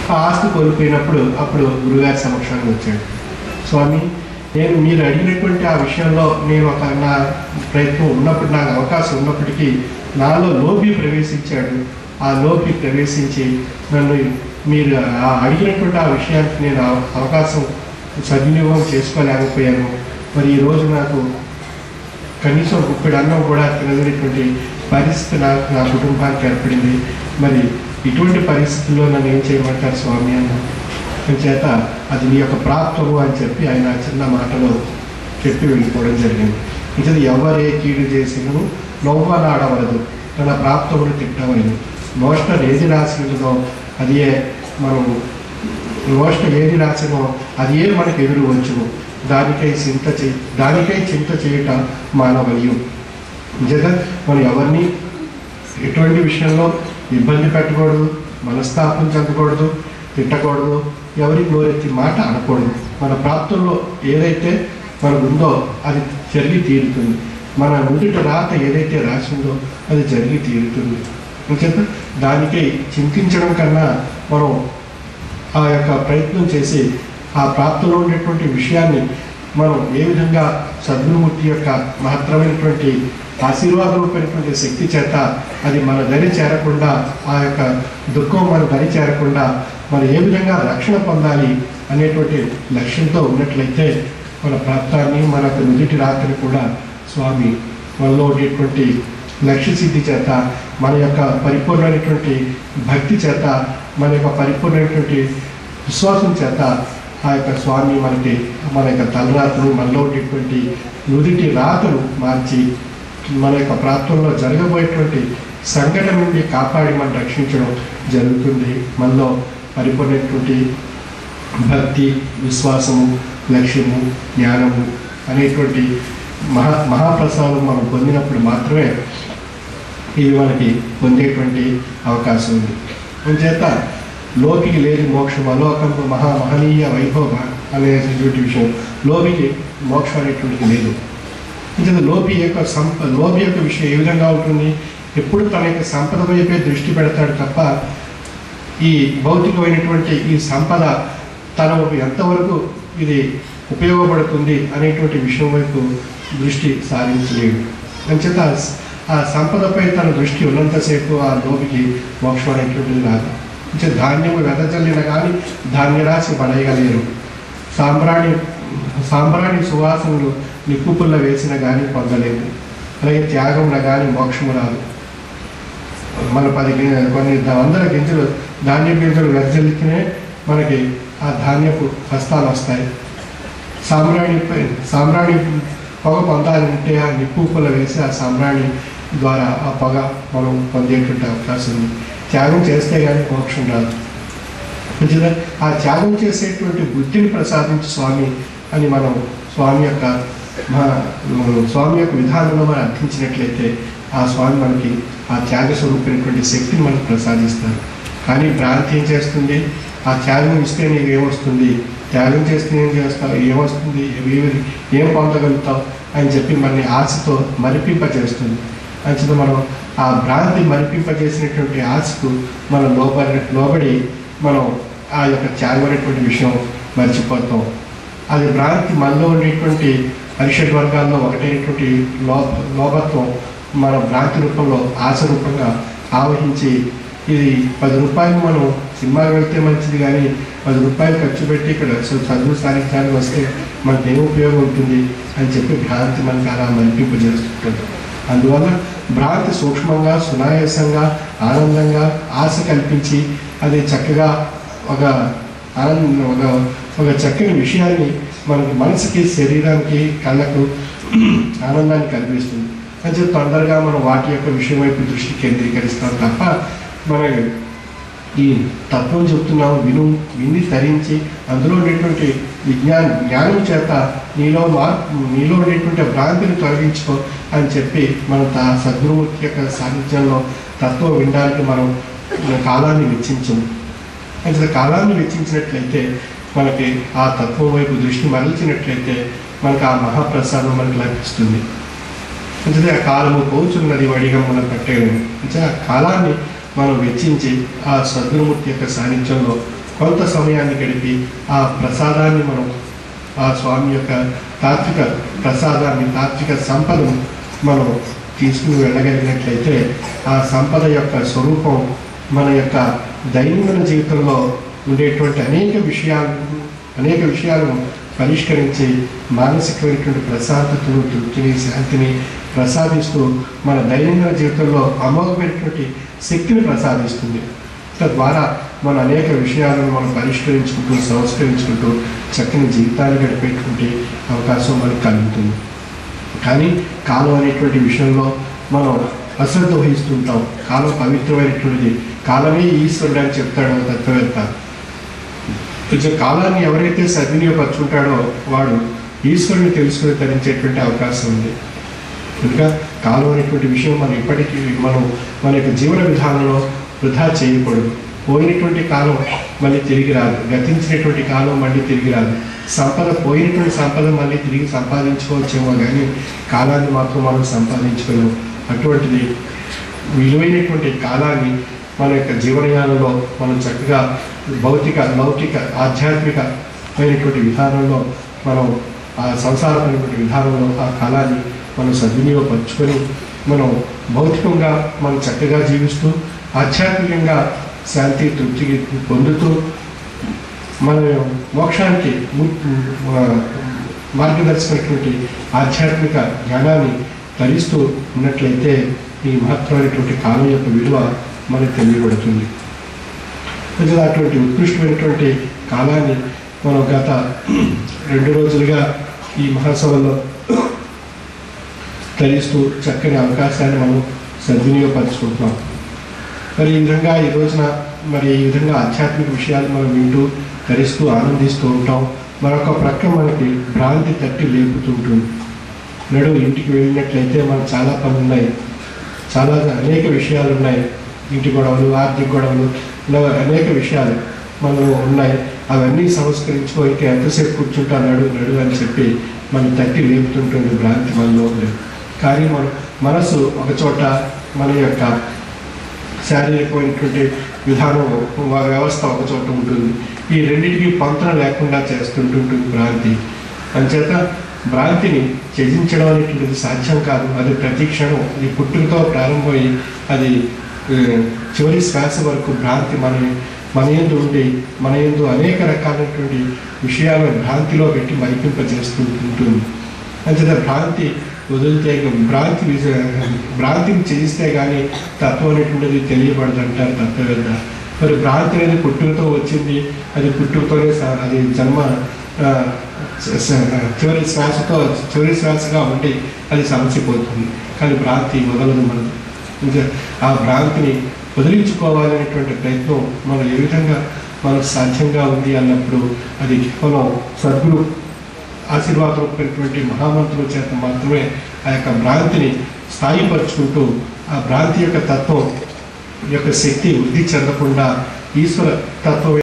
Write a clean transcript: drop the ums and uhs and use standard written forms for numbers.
ఆ ఆస్తి కోల్పోయినప్పుడు అప్పుడు గురుగారి సమక్షానికి వచ్చాడు. స్వామి, నేను మీరు అడిగినటువంటి ఆ విషయంలో నేను నా ప్రయత్నం ఉన్నప్పుడు, నాకు అవకాశం ఉన్నప్పటికీ నాలో లోపి ప్రవేశించాడు. ఆ లోపి ప్రవేశించి నన్ను మీరు అడిగినటువంటి ఆ విషయానికి నేను అవకాశం సద్వినియోగం చేసుకోలేకపోయాను. మరి ఈరోజు నాకు కనీసం గుప్పెడు అన్నం కూడా తినగలిగినటువంటి పరిస్థితి నా కుటుంబానికి ఏర్పడింది. మరి ఇటువంటి పరిస్థితుల్లో నన్ను ఏం చేయమంటారు స్వామి అన్న చేత అది నీ యొక్క ప్రాప్తము అని చెప్పి ఆయన చిన్న మాటలో చెప్పి వెళ్ళిపోవడం జరిగింది. ఇది ఎవరే కీడు చేసినను నవ్వలాడవలదు, తన ప్రాప్తమును తిట్టవలను. నోష్ట ఏది రాసినదో అదే మనం నోష్ట ఏది రాసినో అదే మనకు ఎదురు వచ్చును. దానికై చింత చేయట మానవల్యం. నిజంగా మనం ఎవరిని ఎటువంటి విషయంలో ఇబ్బంది పెట్టకూడదు, మనస్తాపం చెందకూడదు, తిట్టకూడదు, ఎవరికి నోరెత్తి మాట అనకూడదు. మన ప్రాప్తంలో ఏదైతే మనకు ఉందో అది జరిగి తీరుతుంది. మన ముందుట రాత ఏదైతే రాసిందో అది జరిగి తీరుతుంది. అంచేత దానికై చింతించడం కన్నా మనం ఆ యొక్క ప్రయత్నం చేసి ఆ ప్రాప్తిలో ఉండేటువంటి విషయాన్ని మనం ఏ విధంగా సద్గురుమూర్తి యొక్క మహత్తరమైనటువంటి ఆశీర్వాదమైనటువంటి శక్తి చేత అది మన దరి చేరకుండా, ఆ యొక్క దుఃఖం మన దరి చేరకుండా మనం ఏ విధంగా రక్షణ పొందాలి అనేటువంటి లక్ష్యంతో ఉన్నట్లయితే మన ప్రాప్తాన్ని, మన నుదిటి రాత్రిని కూడా స్వామి మనలో ఉండేటువంటి లక్ష్య సిద్ధి చేత, మన యొక్క పరిపూర్ణమైనటువంటి భక్తి చేత, మన యొక్క పరిపూర్ణమైనటువంటి విశ్వాసం చేత ఆ యొక్క స్వామి మన యొక్క తలరాతను, మనలో ఉండేటువంటి నుదిటి రాతను మార్చి మన యొక్క ప్రాప్తంలో జరగబోయేటువంటి సంఘటన నుండి కాపాడి మనం రక్షించడం జరుగుతుంది. మనలో పరిపూర్ణమైనటువంటి భక్తి, విశ్వాసము, లక్ష్యము, జ్ఞానము అనేటువంటి మహాప్రసాదం మనం పొందినప్పుడు మాత్రమే ఇవి మనకి పొందేటువంటి అవకాశం ఉంది. అందుచేత లోపికి లేని మోక్షం అలోకంలో మహనీయ వైభవ అనేటువంటి విషయం. లోపికి మోక్షం అనేటువంటిది లేదు. అందుచేత లోపి యొక్క విషయం ఏ విధంగా ఉంటుంది? ఎప్పుడు తన యొక్క సంపద వైపే దృష్టి పెడతాడు తప్ప ఈ భౌతికమైనటువంటి ఈ సంపద తనకు ఎంతవరకు ఇది ఉపయోగపడుతుంది అనేటువంటి విషయం వైపు దృష్టి సారించలేడు. అంచేత ఆ సంపదపై తన దృష్టి ఉన్నంతసేపు ఆ లోపికి మోక్షం అనేటువంటిది రాదు. అంటే ధాన్యము వెదజల్లిన కానీ ధాన్యరాశి పడేయగలేరు. సాంబ్రాణి సువాసనలు నిప్పుపుల్ల వేసిన కానీ పొందలేదు. అలాగే త్యాగమున కానీ మోక్షము రాదు. మన కొన్ని వందల గింజలు ధాన్యం గింజలు వెదజల్లితేనే మనకి ఆ ధాన్యపు హస్తాలు వస్తాయి. సాంబ్రాణి పొగ పొందాలంటే ఆ నిప్పుపుల్ల వేసి ఆ సాంబ్రాణి ద్వారా ఆ పొగ మనం పొందేటువంటి అవకాశం ఉంది. త్యాగం చేస్తే కానీ మోక్షం రాదు. మంచిదా? ఆ త్యాగం చేసేటువంటి బుద్ధిని ప్రసాదించు స్వామి అని మనం స్వామి యొక్క విధానంలో మనం అర్థించినట్లయితే ఆ స్వామి మనకి ఆ త్యాగ స్వరూపమైనటువంటి శక్తిని మనకు ప్రసాదిస్తారు. కానీ భ్రాంతి ఏం చేస్తుంది? ఆ త్యాగం ఇస్తే నీకు ఏమొస్తుంది, త్యాగం చేస్తే ఏం చేస్తావు, ఏమొస్తుంది, ఏం పొందగలుగుతావు అని చెప్పి మనని ఆశతో మరిపింపజేస్తుంది. అంచేత మనం ఆ భ్రాంతి మరిపింపజేసినటువంటి ఆశకు మనం లోబడి మనం ఆ యొక్క త్యాగం అనేటువంటి విషయం మర్చిపోతాం. అది భ్రాంతి మనలో ఉండేటువంటి పరిషత్ వర్గాల్లో ఒకటైనటువంటి లోభత్వం మన భ్రాంతి రూపంలో ఆశ రూపంగా ఆవహించి ఇది 10 రూపాయలు మనం సినిమాకి వెళ్తే మంచిది, కానీ 10 రూపాయలు ఖర్చు పెట్టి ఇక్కడ చదువు సాధించడానికి వస్తే మనకు ఏం ఉపయోగం ఉంటుంది అని చెప్పి భ్రాంతి మనకు అలా మరిపింపజేస్తుంటుంది. అందువల్ల భ్రాంతి సూక్ష్మంగా, సునాయాసంగా, ఆనందంగా ఆశ కల్పించి అది చక్కగా ఒక చక్కని విషయాన్ని మనకి మనసుకి, శరీరానికి, కళ్ళకు ఆనందాన్ని కల్పిస్తుంది. అని చెప్పి తొందరగా మనం వాటి యొక్క విషయం వైపు దృష్టి కేంద్రీకరిస్తాం తప్ప మన ఈ తత్వం చెప్తున్నాము విని తరించి అందులో ఉండేటువంటి జ్ఞానం చేత నీలో ఉండేటువంటి భ్రాంతిని తొలగించుకో అని చెప్పి మనం సద్గురుమూర్తి యొక్క సాన్నిధ్యంలో తత్వం వినడానికి మనం కాలాన్ని వెచ్చించము. అంటే కాలాన్ని వెచ్చించినట్లయితే మనకి ఆ తత్వం వైపు దృష్టి మరల్చినట్లయితే మనకు ఆ మహాప్రసాదం మనకు లభిస్తుంది. అంటే ఆ కాలము పోచున్నది వడిగా మనం పట్టేయడం. అంటే ఆ కాలాన్ని మనం వెచ్చించి ఆ సద్గురుమూర్తి యొక్క సాన్నిధ్యంలో కొంత సమయాన్ని గడిపి ఆ ప్రసాదాన్ని మనం ఆ స్వామి యొక్క తాత్విక ప్రసాదాన్ని, తాత్విక సంపదను మనం తీసుకుని వెళ్ళగలిగినట్లయితే ఆ సంపద యొక్క స్వరూపం మన యొక్క దైనందిన జీవితంలో ఉండేటువంటి అనేక విషయాలను పరిష్కరించి మానసికమైనటువంటి ప్రశాంతతను, తృప్తిని, శాంతిని ప్రసాదిస్తూ మన దైనందిన జీవితంలో అమోఘమైనటువంటి శక్తిని ప్రసాదిస్తుంది. తద్వారా మన అనేక విషయాలను మనం పరిష్కరించుకుంటూ, సంస్కరించుకుంటూ చక్కని జీవితాన్ని గడిపేటువంటి అవకాశం మనకు కలుగుతుంది. కానీ కాలం అనేటువంటి విషయంలో మనం అశ్రద్ధ వహిస్తుంటాం. కాలం పవిత్రమైనటువంటిది, కాలమే ఈశ్వరుడు అని చెప్తాడు తత్వవేత్త. కొంచెం కాలాన్ని ఎవరైతే సద్వినియోగపరుచుకుంటాడో వాడు ఈశ్వరుని తెలుసుకుని తరించేటువంటి అవకాశం ఉంది. కనుక కాలం అనేటువంటి విషయం మనం ఇప్పటికీ మన యొక్క జీవన విధానంలో వృధా చేయకూడదు. పోయినటువంటి కాలం మళ్ళీ తిరిగి రాదు, గతించినటువంటి కాలం మళ్ళీ తిరిగి రాదు. పోయినటువంటి సంపద మళ్ళీ తిరిగి సంపాదించుకోవచ్చేమో కానీ కాలాన్ని మాత్రం మనం సంపాదించుకోలేము. అటువంటిది విలువైనటువంటి కాలాన్ని మన యొక్క జీవనయానంలో మనం చక్కగా భౌతిక, లౌకిక, ఆధ్యాత్మికమైనటువంటి విధానంలో మనం ఆ సంసారమైనటువంటి విధానంలో ఆ కాలాన్ని మనం సద్వినియోగపరుచుకొని మనం భౌతికంగా మనం చక్కగా జీవిస్తూ ఆధ్యాత్మికంగా శాంతి, తృప్తి పొందుతూ మన మోక్షానికి మార్గదర్శకమైనటువంటి ఆధ్యాత్మిక జ్ఞానాన్ని ధరిస్తూ ఉన్నట్లయితే ఈ మహత్తరమైనటువంటి కాలం యొక్క విలువ మనకు తెలియబడుతుంది. ప్రజలు అటువంటి ఉత్కృష్టమైనటువంటి కాలాన్ని మనం గత 2 రోజులుగా ఈ మహాసభలో ధరిస్తూ చక్కని అవకాశాన్ని మనం సద్వినియోగపరుచుకుంటున్నాం. మరి ఈ విధంగా ఈ రోజున ఈ విధంగా ఆధ్యాత్మిక విషయాలు మనం వింటూ ధరిస్తూ ఆనందిస్తూ ఉంటాం. మరొక ప్రక్క మనకి భ్రాంతి తట్టి లేపుతుంటుంది. ఇంటికి వెళ్ళినట్లయితే మనకు చాలా పనులు ఉన్నాయి, చాలా అనేక విషయాలు ఉన్నాయి. ఇంటి గొడవలు, ఆర్థిక గొడవలు, ఇలా అనేక విషయాలు మనలో ఉన్నాయి. అవన్నీ సంస్కరించుకోనికి ఎంతసేపు కూర్చుంటా నడు అని చెప్పి మనం తట్టి లేపుతుంటుంది భ్రాంతి మనలో ఉండేది. కానీ మనసు ఒకచోట, మన యొక్క శారీరకమైనటువంటి విధానం, వ్యవస్థ ఒకచోట ఉంటుంది. ఈ రెండింటికి పొంతన లేకుండా చేస్తుంటుంది భ్రాంతి. అంచేత భ్రాంతిని త్యజించడం అనేటువంటిది సాధ్యం కాదు. అది ప్రతి క్షణం, అది పుట్టుకతో ప్రారంభమై అది చివరి శ్వాస వరకు భ్రాంతి మన యందు ఉండి మన యందు అనేక రకాలైనటువంటి విషయాలను భ్రాంతిలో పెట్టి మరిపింపజేస్తుంటుంది. అంచేత భ్రాంతి వదిలితే, భ్రాంతిని త్యజిస్తే కానీ తత్వం అనేటువంటిది తెలియబడదు అంటారు తత్వవేత్త. మరి భ్రాంతి అనేది పుట్టుకతో వచ్చింది, అది పుట్టుకతోనే అది జన్మ చివరి శ్వాసగా ఉండి అది సమసిపోతుంది. కానీ భ్రాంతి వదలదు మనకు. ఆ భ్రాంతిని వదిలించుకోవాలనేటువంటి ప్రయత్నం మనం ఏ విధంగా మనకు సాధ్యంగా ఉంది అన్నప్పుడు అది కేవలం సద్గురు ఆశీర్వాదమైనటువంటి మహామంత్రుల చేత మాత్రమే ఆ యొక్క భ్రాంతిని స్థాయిపరుచుకుంటూ ఆ భ్రాంతి యొక్క తత్వం యొక్క శక్తి వృద్ధి చెందకుండా ఈశ్వర తత్వం